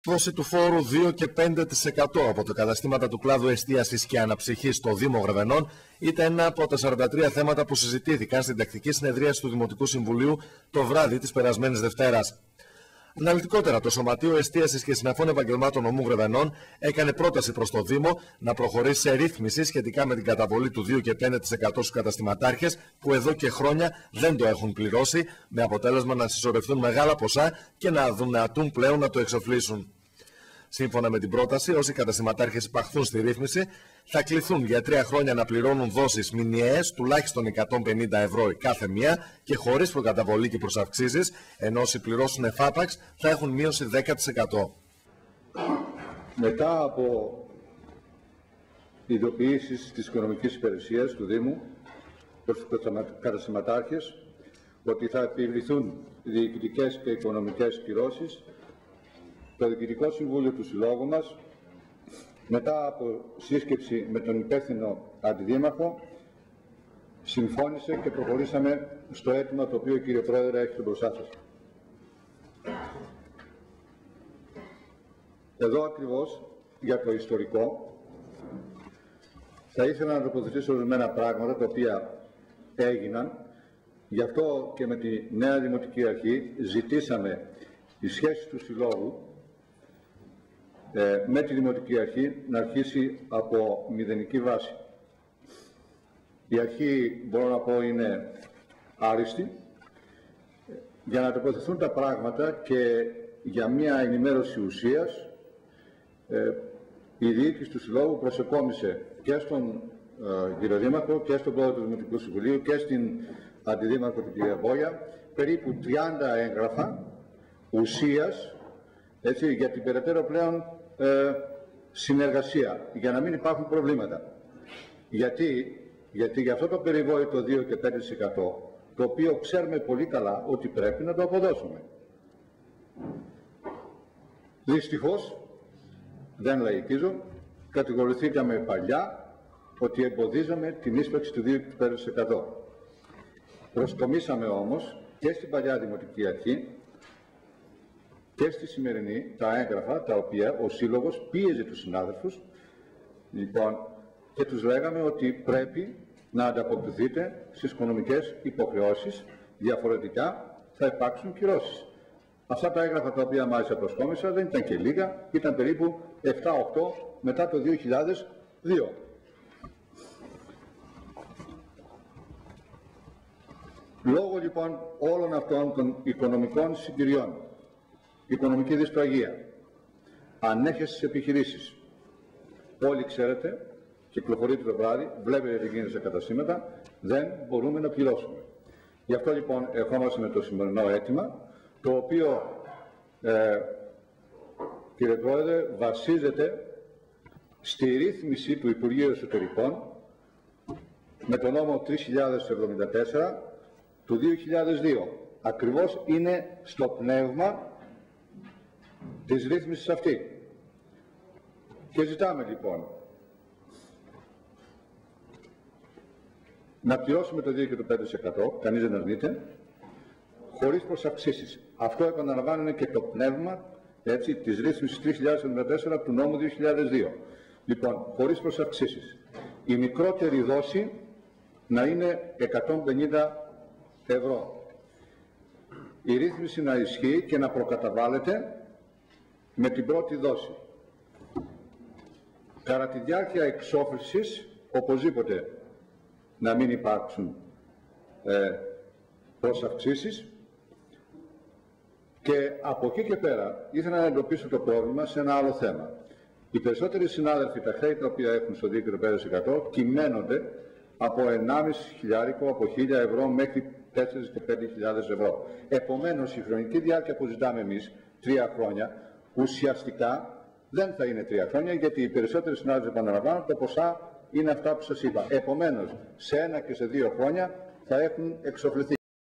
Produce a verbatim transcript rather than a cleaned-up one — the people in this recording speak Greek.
Πτώση του φόρου δύο και πέντε τοις εκατό από τα καταστήματα του κλάδου εστίασης και αναψυχής στο Δήμο Γρεβενών ήταν ένα από τα σαράντα τρία θέματα που συζητήθηκαν στην τακτική συνεδρίαση του Δημοτικού Συμβουλίου το βράδυ της περασμένης Δευτέρας. Αναλυτικότερα, το Σωματείο Εστίασης και Συναφών Επαγγελμάτων Νομού Γρεβενών έκανε πρόταση προς το Δήμο να προχωρήσει σε ρύθμιση σχετικά με την καταβολή του δύο και πέντε τοις εκατό στους καταστηματάρχες που εδώ και χρόνια δεν το έχουν πληρώσει, με αποτέλεσμα να συσσωρευτούν μεγάλα ποσά και να δυνατούν πλέον να το εξοφλήσουν. Σύμφωνα με την πρόταση, όσοι καταστηματάρχες υπαχθούν στη ρύθμιση θα κληθούν για τρία χρόνια να πληρώνουν δόσεις μηνιαίες τουλάχιστον εκατόν πενήντα ευρώ κάθε μία και χωρίς προκαταβολή και προσαυξήσεις, ενώ όσοι πληρώσουν εφάπαξ θα έχουν μείωση δέκα τοις εκατό. Μετά από ειδοποιήσεις της οικονομικής υπηρεσίας του Δήμου προς τους καταστηματάρχες ότι θα επιβληθούν διοικητικές και οικονομικές κυρώσεις, το Διοικητικό Συμβούλιο του Συλλόγου μας, μετά από σύσκεψη με τον υπεύθυνο αντιδήμαρχο, συμφώνησε και προχωρήσαμε στο αίτημα το οποίο, κύριε Πρόεδρε, έχετε μπροστά σας. Εδώ ακριβώς, για το ιστορικό, θα ήθελα να τοποθετήσω ορισμένα πράγματα τα οποία έγιναν. Γι' αυτό και με τη νέα Δημοτική Αρχή ζητήσαμε οι σχέσεις του Συλλόγου ε, με τη Δημοτική Αρχή να αρχίσει από μηδενική βάση. Η αρχή, μπορώ να πω, είναι άριστη για να τοποθετηθούν τα πράγματα και για μια ενημέρωση ουσίας. Ε, η διοίκηση του Συλλόγου προσεκόμισε και στον ε, κύριο Δήμαρχο και στον πρόεδρο του Δημοτικού Συμβουλίου και στην αντιδήμαρχο την κυρία Μπόγια περίπου τριάντα έγγραφα ουσίας, έτσι, για την περαιτέρω πλέον ε, συνεργασία, για να μην υπάρχουν προβλήματα. Γιατί, γιατί για αυτό το περιβόητο δύο και πέντε τοις εκατό, το οποίο ξέρουμε πολύ καλά ότι πρέπει να το αποδώσουμε. Δυστυχώς, δεν λαϊκίζω, κατηγορηθήκαμε παλιά ότι εμποδίζαμε την ίσπραξη του δύο και πέντε τοις εκατό. Προσκομίσαμε όμως και στην παλιά Δημοτική Αρχή και στη σημερινή τα έγγραφα τα οποία ο Σύλλογος πίεζε τους συνάδελφους, λοιπόν, και τους λέγαμε ότι πρέπει να ανταποκριθείτε στις οικονομικές υποχρεώσεις, διαφορετικά θα υπάρξουν κυρώσεις. Αυτά τα έγγραφα τα οποία μάλιστα προσκόμισα δεν ήταν και λίγα, ήταν περίπου επτά οκτώ μετά το δύο χιλιάδες δύο. Λόγω λοιπόν όλων αυτών των οικονομικών συγκυριών, οικονομική δυσπραγία, ανέχεσαι στις επιχειρήσεις, όλοι ξέρετε, κυκλοφορείτε το βράδυ, βλέπετε τι γίνεται σε καταστήματα, δεν μπορούμε να πληρώσουμε. Γι' αυτό λοιπόν ερχόμαστε με το σημερινό αίτημα, το οποίο, ε, κύριε Πρόεδρε, βασίζεται στη ρύθμιση του Υπουργείου Εσωτερικών με τον νόμο τρεις χιλιάδες εβδομήντα τέσσερα του δύο χιλιάδες δύο. Ακριβώς είναι στο πνεύμα της ρύθμισης αυτή. Και ζητάμε λοιπόν να πληρώσουμε το δύο και το πέντε τοις εκατό, κανείς δεν αρνείται, χωρίς προσαυξήσεις. Αυτό, επαναλαμβάνω, είναι και το πνεύμα, έτσι, της ρύθμισης τρεις χιλιάδες εβδομήντα τέσσερα του νόμου δύο χιλιάδες δύο. Λοιπόν, χωρίς προσαυξήσεις. Η μικρότερη δόση να είναι εκατόν πενήντα ευρώ. Η ρύθμιση να ισχύει και να προκαταβάλλεται με την πρώτη δόση. Κατά τη διάρκεια εξόφλησης, οπωσδήποτε να μην υπάρξουν ε, προσαυξήσεις. Και από εκεί και πέρα ήθελα να εντοπίσω το πρόβλημα σε ένα άλλο θέμα. Οι περισσότεροι συνάδελφοι, τα χρέη τα οποία έχουν στο δύο και το πέντε τοις εκατό κυμαίνονται από ενάμιση χιλιάρικο, από χίλια ευρώ μέχρι τέσσερις και πέντε χιλιάδες ευρώ. Επομένως, η χρονική διάρκεια που ζητάμε εμείς, τρία χρόνια, ουσιαστικά δεν θα είναι τρία χρόνια, γιατί οι περισσότεροι συνάδελφοι, επαναλαμβάνω, τα ποσά είναι αυτά που σας είπα. Επομένως, σε ένα και σε δύο χρόνια θα έχουν εξοφληθεί.